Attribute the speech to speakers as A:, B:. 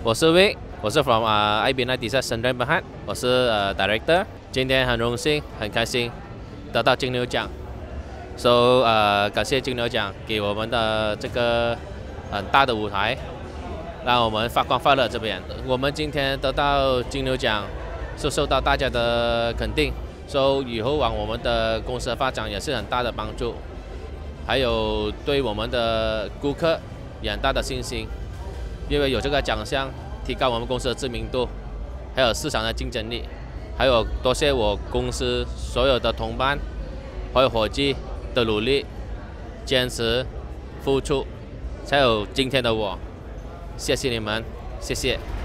A: 我是 Vic，我是 from IB97 Sdn Bhd， 我是director。今天很荣幸、很开心得到金牛奖，so 感谢金牛奖给我们的这个很大的舞台，让我们发光发热这边。我们今天得到金牛奖，是受到大家的肯定，so 以后往我们的公司的发展也是很大的帮助，还有对我们的顾客也很大的信心。因为有这个奖项，提高我们公司的知名度，还有市场的竞争力，还有多谢我公司所有的同伴还有伙计的努力、坚持、付出，才有今天的我。谢谢你们，谢谢。